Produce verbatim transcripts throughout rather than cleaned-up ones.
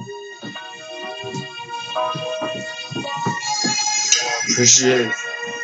Appreciate it.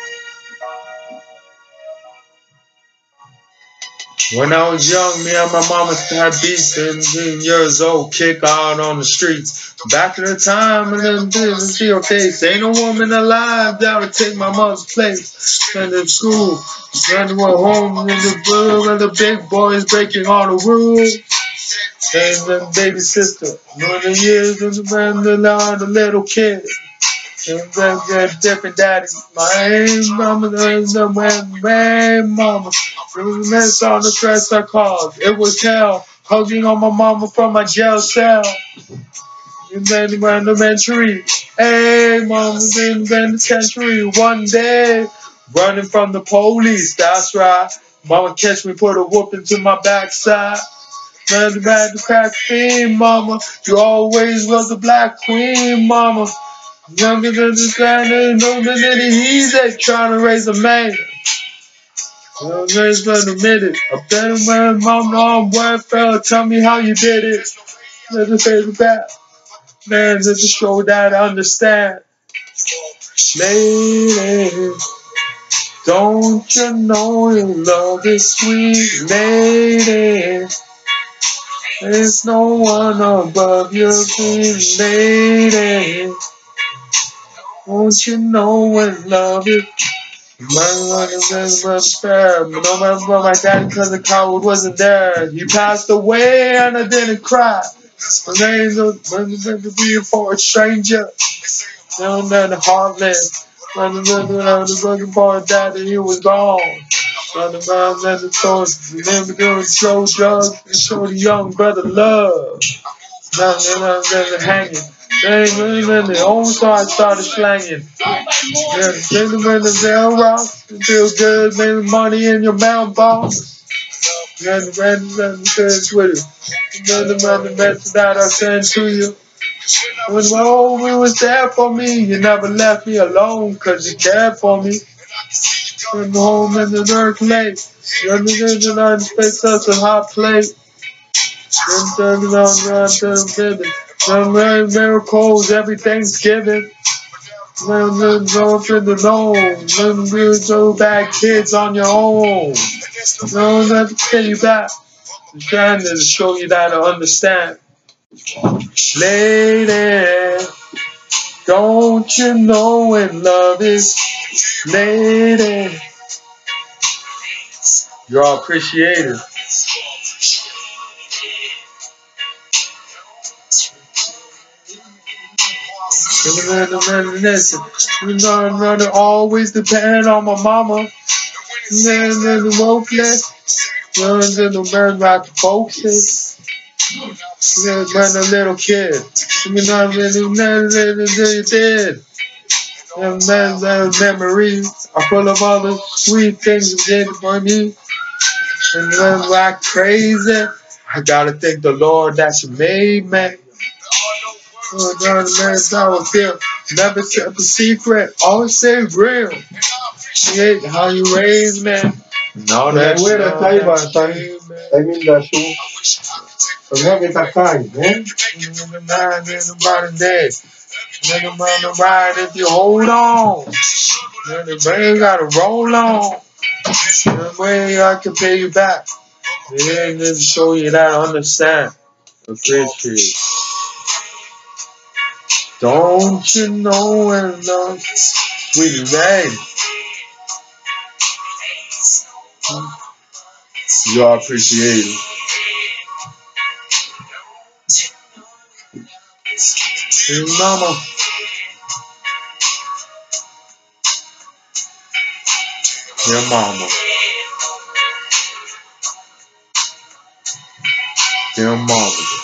When I was young, me and my mama had beef, seventeen years old, kick out on the streets. Back in the time, and then didn't see her face. Ain't no woman alive that would take my mother's place. And in school, and went home in the room, and the big boys breaking all the rules. And then baby sister, know the years of the man, the little kid. And then get different daddies. My mama, the man, man, mama. It was a mess on the stress I caused. It was hell, hugging on my mama from my jail cell. In the elementary, hey, mama's in the penitentiary. One day, running from the police, that's right. Mama catch me, put a whooping to my backside. Man, the man, the crack fiend, mama. You always was a black queen, mama. Younger than the standard, older than the easy, trying to raise a man. Well, raise for a minute. I better man, mom, on welfare. Tell me how you did it. Let us say the back. Man, let us show that I understand. Lady, don't you know your love is sweet, lady? There's no one above your queen, lady. Don't you know what love is? My mother was fair, but no matter what my daddy, cause the coward wasn't there. He passed away and I didn't cry. My name's to be for a stranger. Down there in the heartless. When I was looking for a daddy, he was gone. When the man at the stores, remember doing slow drugs and show the young brother love. Now they're hanging. They ain't the only so I started slanging. Yeah, take them in the mail rock. It feels good, making money in your mailbox. And the random and the kids with it. And then the message that I sent to you. When my old man was there for me, you never left me alone, cause you cared for me. When the home in the earth late, you're in the United States, that's a hot plate. Then turn around, around to the baby. Then miracles every Thanksgiving. Then then go for the loan. Then you go back kids on your own. No, not to tell you back. I'm trying to show you that I understand. Lady, don't you know when love is? Lady, you're all appreciated. Listen, you know I'm gonna always depend on my mama. And then the worthless, and then the man like the folks. Yeah, when a little kid, you know I'm really never did. And then the memories are full of all the sweet things you did for me. And then like crazy, I gotta thank the Lord that you made me. Oh, God, man, I was there. Never kept a secret. Always say real. Shit, how you raised me. No, that's where the Taiwan, I mean, the show. So, now get a time, eh? The mind in about a day. Nigga, man, the ride if you hold on. Then the brain gotta roll on. The way I can pay you back. Yeah, just show you that I understand. Appreciate. Don't you know when love sweet babe? You are appreciated. Hey, mama. Your mama. Your mama.